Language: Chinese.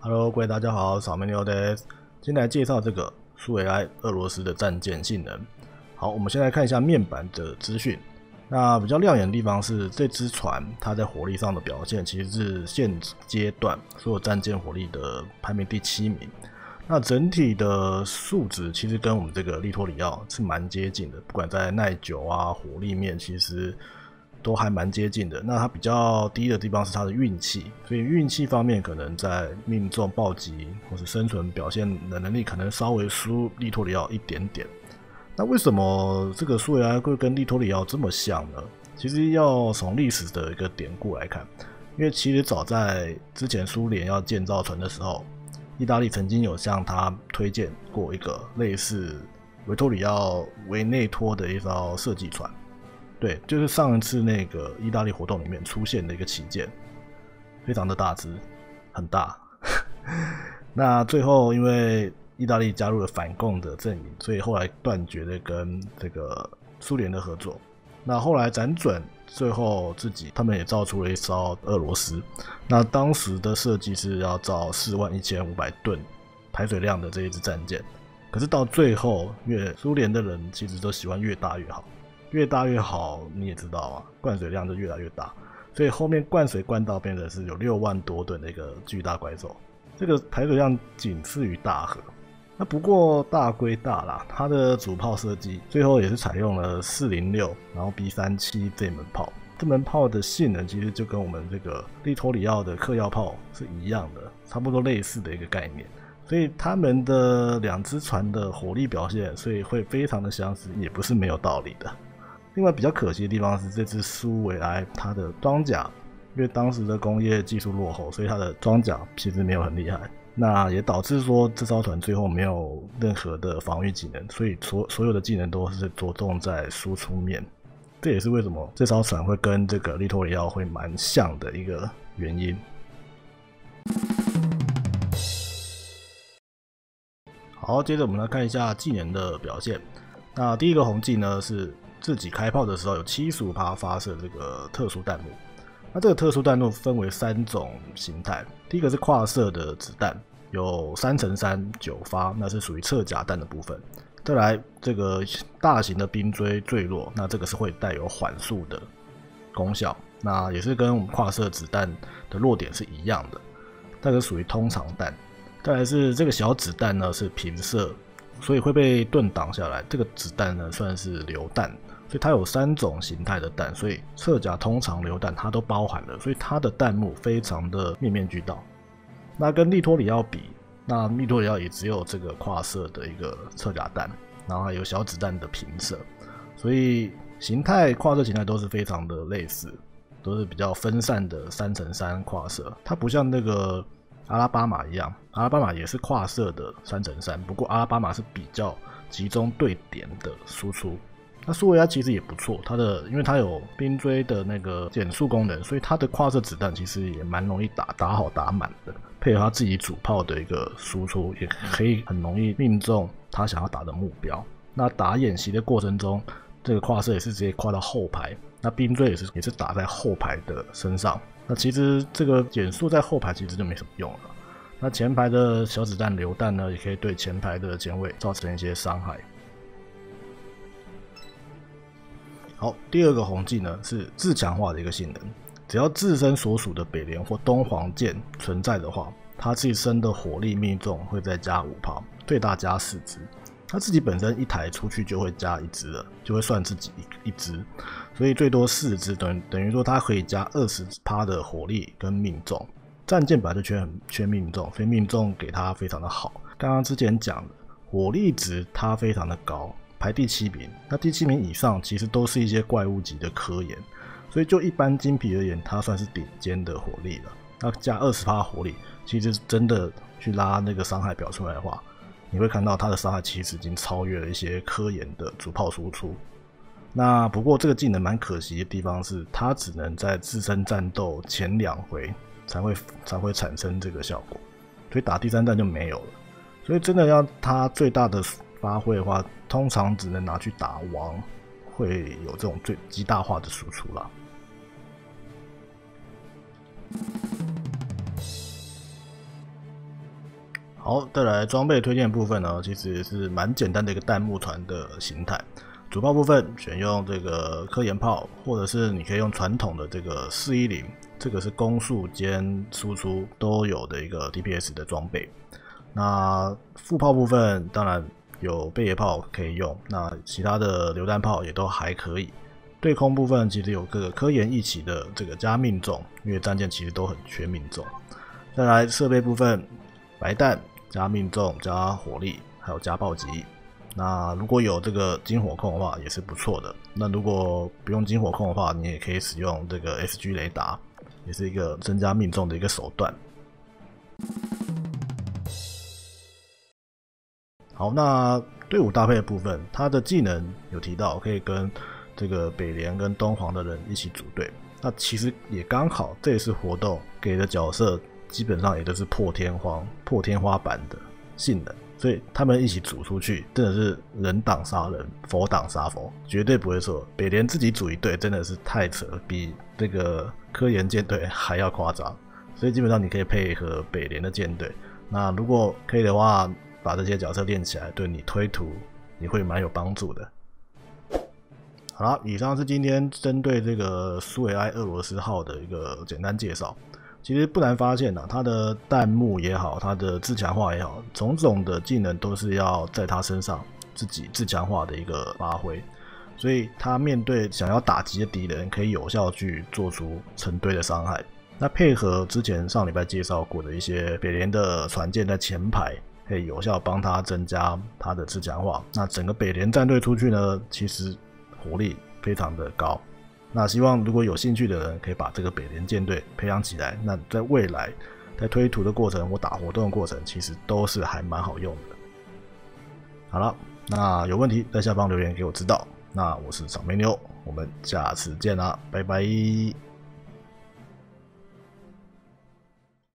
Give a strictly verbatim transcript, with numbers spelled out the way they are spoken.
Hello， 各位大家好，扫描牛的，今天来介绍这个苏维埃俄罗斯的战舰性能。好，我们先来看一下面板的资讯。那比较亮眼的地方是这只船，它在火力上的表现其实是现阶段所有战舰火力的排名第七名。那整体的数值其实跟我们这个利托里奥是蛮接近的，不管在耐久啊、火力面，其实都还蛮接近的。那它比较低的地方是它的运气，所以运气方面可能在命中、暴击或是生存表现的能力可能稍微输利托里奥一点点。那为什么这个苏维埃会跟利托里奥这么像呢？其实要从历史的一个典故来看，因为其实早在之前苏联要建造船的时候，意大利曾经有向他推荐过一个类似维托里奥维内托的一艘设计船。对，就是上一次那个意大利活动里面出现的一个旗舰，非常的大只，很大。那最后因为意大利加入了反共的阵营，所以后来断绝了跟这个苏联的合作。那后来辗转，最后自己他们也造出了一艘俄罗斯。那当时的设计是要造四万一千五百吨排水量的这一支战舰，可是到最后，因为苏联的人其实都喜欢越大越好。越大越好，你也知道啊，灌水量就越来越大，所以后面灌水灌到变成是有六万多吨的一个巨大怪兽，这个排水量仅次于大河。那不过大归大啦，它的主炮设计最后也是采用了四零六，然后 B 三七 这门炮，这门炮的性能其实就跟我们这个利托里奥的嗑药炮是一样的，差不多类似的一个概念。所以他们的两只船的火力表现，所以会非常的相似，也不是没有道理的。另外比较可惜的地方是，这支苏维埃它的装甲，因为当时的工业技术落后，所以它的装甲其实没有很厉害。那也导致说这艘船最后没有任何的防御技能，所以所所有的技能都是着重在输出面。这也是为什么这艘船会跟这个利托里奥会蛮像的一个原因。好，接着我们来看一下技能的表现。那第一个红技呢是自己开炮的时候有 百分之七十五 发射这个特殊弹幕。那这个特殊弹幕分为三种形态，第一个是跨射的子弹，有三乘三九发，那是属于侧甲弹的部分。再来这个大型的冰锥坠落，那这个是会带有缓速的功效，那也是跟我们跨射子弹的落点是一样的，这个属于通常弹。再来是这个小子弹呢是平射，所以会被盾挡下来，这个子弹呢算是榴弹。所以它有三种形态的弹，所以侧甲、通常、榴弹它都包含了，所以它的弹幕非常的面面俱到。那跟利托里奥比，那利托里奥也只有这个跨射的一个侧甲弹，然后还有小子弹的平射，所以形态跨射形态都是非常的类似，都是比较分散的三乘三跨射。它不像那个阿拉巴马一样，阿拉巴马也是跨射的三乘三，不过阿拉巴马是比较集中对点的输出。那苏维埃其实也不错，它的因为它有冰锥的那个减速功能，所以它的跨射子弹其实也蛮容易打，打好打满的。配合它自己主炮的一个输出，也可以很容易命中他想要打的目标。那打演习的过程中，这个跨射也是直接跨到后排，那冰锥也是也是打在后排的身上。那其实这个减速在后排其实就没什么用了。那前排的小子弹、榴弹呢，也可以对前排的前卫造成一些伤害。好，第二个红技呢是自强化的一个性能，只要自身所属的北联或东黄舰存在的话，它自身的火力命中会再加 百分之五， 最大加四支。它自己本身一台出去就会加一支了，就会算自己一支，所以最多四支，等等于说它可以加 百分之二十 的火力跟命中。战舰本来就缺很缺命中，所以命中给它非常的好。刚刚之前讲的火力值它非常的高。排第七名，那第七名以上其实都是一些怪物级的科研，所以就一般精皮而言，它算是顶尖的火力了。那加 百分之二十 火力，其实真的去拉那个伤害表出来的话，你会看到它的伤害其实已经超越了一些科研的主炮输出。那不过这个技能蛮可惜的地方是，它只能在自身战斗前两回才会才会产生这个效果，所以打第三弹就没有了。所以真的要它最大的发挥的话，通常只能拿去打王，会有这种最极大化的输出啦。 好，再来装备推荐部分呢，其实是蛮简单的一个弹幕团的形态。主炮部分选用这个科研炮，或者是你可以用传统的这个四一零，这个是攻速兼输出都有的一个 D P S 的装备。那副炮部分当然有贝爷炮可以用，那其他的榴弹炮也都还可以。对空部分其实有各个科研一起的这个加命中，因为战舰其实都很缺命中。再来设备部分，白弹加命中加火力，还有加暴击。那如果有这个金火控的话，也是不错的。那如果不用金火控的话，你也可以使用这个 S G 雷达，也是一个增加命中的一个手段。好，那队伍搭配的部分，它的技能有提到可以跟这个北联跟东皇的人一起组队。那其实也刚好，这一次活动给的角色基本上也都是破天荒、破天花板的性能。所以他们一起组出去，真的是人挡杀人，佛挡杀佛，绝对不会错。北联自己组一队真的是太扯，比这个科研舰队还要夸张。所以基本上你可以配合北联的舰队。那如果可以的话，把这些角色练起来，对你推图也会蛮有帮助的。好啦，以上是今天针对这个苏维埃俄罗斯号的一个简单介绍。其实不难发现啊，它的弹幕也好，它的自强化也好，种种的技能都是要在它身上自己自强化的一个发挥，所以它面对想要打击的敌人，可以有效去做出成堆的伤害。那配合之前上礼拜介绍过的一些北联的船舰在前排，可以有效帮它增加它的自强化。那整个北联战队出去呢，其实火力非常的高。那希望如果有兴趣的人可以把这个北联舰队培养起来，那在未来在推图的过程或打活动的过程，其实都是还蛮好用的。好了，那有问题在下方留言给我知道。那我是草莓妞，我们下次见啦，拜拜。